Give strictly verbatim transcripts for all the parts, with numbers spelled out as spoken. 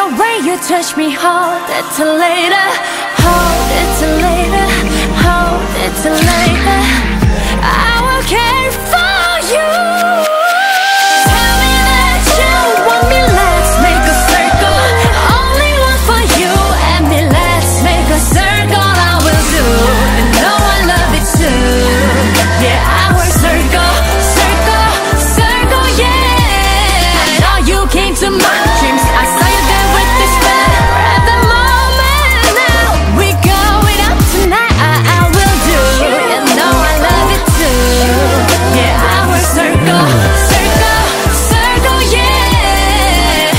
the way you touch me, hold it till later. Hold it till later. Hold it till later. I will care for you. Tell me that you want me, let's make a circle. Only one for you and me, let's make a circle. I will do, and know I love it too. Yeah, I will circle, circle, circle, yeah. Now you came to my dreams, I saw you there with this bed. At the moment now, we going up tonight. I, I will do, and know I love it too. Yeah, I will circle, circle, circle, yeah.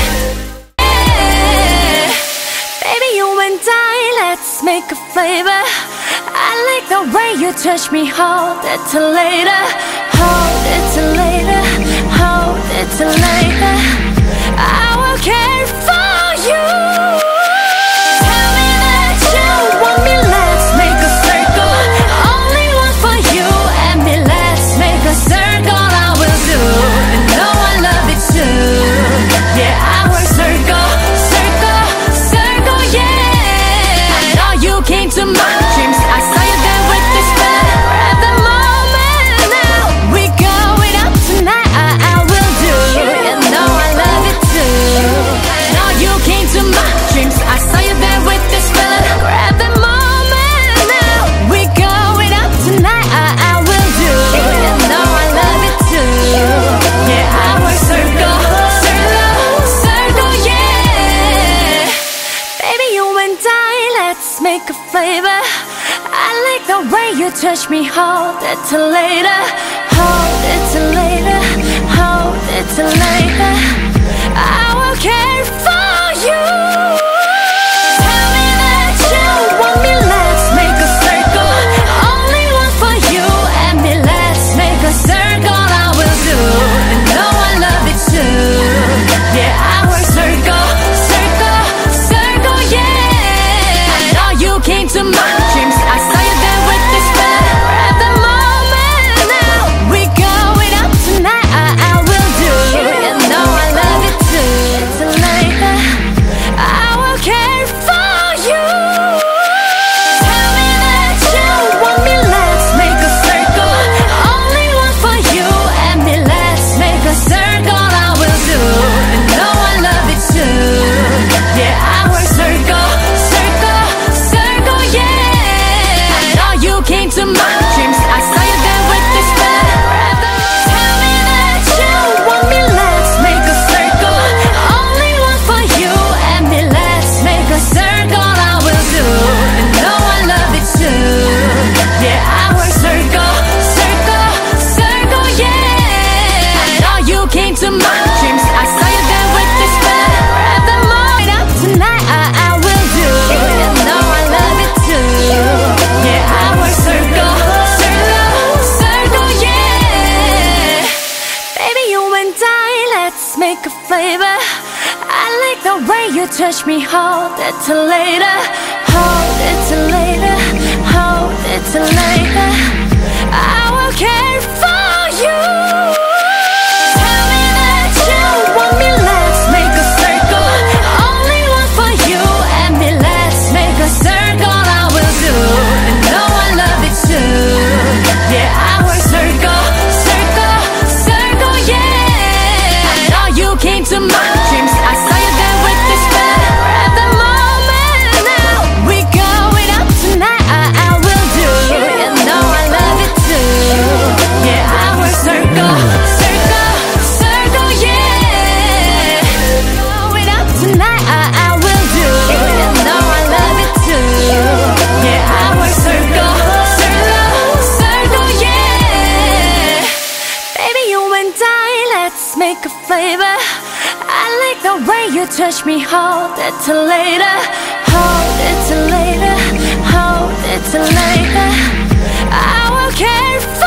Yeah. Baby, you and I, let's make a flavor. I like the way you touch me, hold it till later. Hold it till later. Hold it till later. I will care for you. Tell me that you want me, let's make a circle. Only one for you and me, let's make a circle. I will do, and know I love it too. Yeah, I will circle, circle, circle, yeah. Now you came to my dreams, I saw you there with this bed. At the moment now, we going up tonight. I, I will do, and know I love it too. Now you came to my dreams, I saw you there with this fella. At the moment now, we going up tonight. I, I will do, and know I love it too. Yeah, I will circle, circle, circle, yeah. Baby, you and I, let's make a flavor. I like the way you touch me, hold it till later. Hold it till later. Hold it till later. I will care for you. Tell me that you want me, let's make a circle. Only one for you and me, let's make a circle. I will do, and know I love it too. Yeah, I will circle, circle, circle, yeah. Now you came to my dreams, I saw you there with this bed. At the moment now, we going up tonight. I, I will do, and know I love it too. Till later, I will care for you. Tell me that you want me, let's make a circle. Only one for you and me, let's make a circle. I will do, and know I love it too. Yeah, I will circle, circle, circle, yeah. Now you came to my dreams, I saw you there with this bed. Tell me that you want me, let's make a circle. Only one for you and me, let's make a circle. I will do, and know I love it too. Yeah, I will circle, circle, circle, yeah. Now you came to my dreams, I saw you there with this bed. At the moment up tonight, I, I will do, and know I love it too. Yeah, I will circle, circle, circle, yeah. Baby, you and I, let's make a flavor. I like the way you touch me, hold it till later. Hold it till later. Hold it till later. I will care for you. Tell me that you want me, let's make a circle. Only one for you and me, let's make a circle. I will do, and know I love it too. Yeah, I will circle, circle, circle, yeah. Now you came to my dreams, I saw you there with this bed. At the moment now, we going up tonight. I, I will do, and know I love it too. Yeah, I will circle, circle, circle, yeah. Going up tonight. I, I will do, and know I love it too. Yeah, I will circle, circle, circle, yeah. Baby, you and I, let's make a flavor. I like the way you touch me, hold it till later. Hold it till later. Hold it till later. I will care for